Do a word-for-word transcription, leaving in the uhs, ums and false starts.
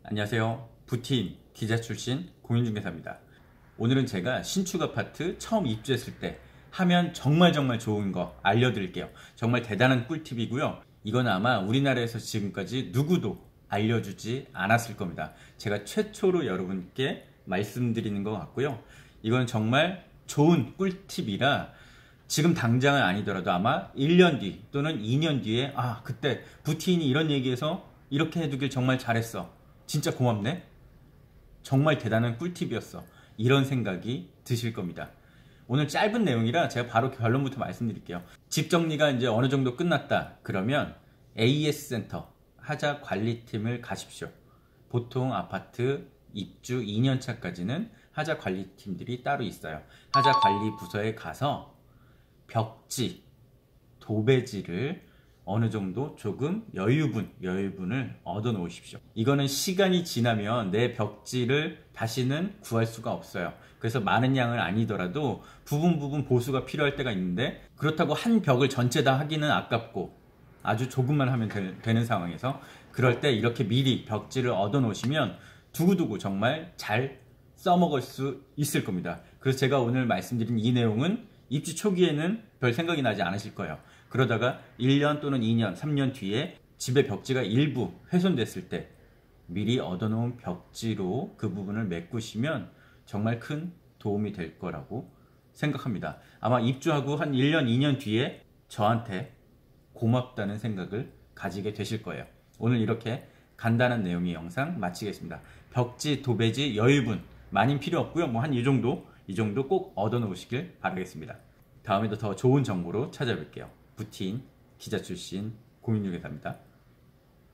안녕하세요. 부티인 기자 출신 공인중개사입니다. 오늘은 제가 신축 아파트 처음 입주했을 때 하면 정말 정말 좋은 거 알려드릴게요. 정말 대단한 꿀팁이고요. 이건 아마 우리나라에서 지금까지 누구도 알려주지 않았을 겁니다. 제가 최초로 여러분께 말씀드리는 것 같고요. 이건 정말 좋은 꿀팁이라 지금 당장은 아니더라도 아마 일 년 뒤 또는 이 년 뒤에 아 그때 부티인이 이런 얘기해서 이렇게 해두길 정말 잘했어. 진짜 고맙네. 정말 대단한 꿀팁이었어. 이런 생각이 드실 겁니다. 오늘 짧은 내용이라 제가 바로 결론부터 말씀드릴게요. 집 정리가 이제 어느 정도 끝났다. 그러면 에이에스 센터 하자 관리팀을 가십시오. 보통 아파트 입주 이 년 차까지는 하자 관리팀들이 따로 있어요. 하자 관리 부서에 가서 벽지, 도배지를 어느 정도 조금 여유분, 여유분을 얻어 놓으십시오. 이거는 시간이 지나면 내 벽지를 다시는 구할 수가 없어요. 그래서 많은 양은 아니더라도 부분 부분 보수가 필요할 때가 있는데 그렇다고 한 벽을 전체 다 하기는 아깝고 아주 조금만 하면 되, 되는 상황에서 그럴 때 이렇게 미리 벽지를 얻어 놓으시면 두고두고 정말 잘 써먹을 수 있을 겁니다. 그래서 제가 오늘 말씀드린 이 내용은 입주 초기에는 별 생각이 나지 않으실 거예요. 그러다가 일 년 또는 이 년, 삼 년 뒤에 집의 벽지가 일부 훼손됐을 때 미리 얻어놓은 벽지로 그 부분을 메꾸시면 정말 큰 도움이 될 거라고 생각합니다. 아마 입주하고 한 일 년, 이 년 뒤에 저한테 고맙다는 생각을 가지게 되실 거예요. 오늘 이렇게 간단한 내용의 영상 마치겠습니다. 벽지, 도배지, 여유분 많이 필요 없고요. 뭐 한 이 정도, 이 정도 꼭 얻어 놓으시길 바라겠습니다. 다음에도 더 좋은 정보로 찾아뵐게요. 부티인 기자 출신 공인중개사입니다.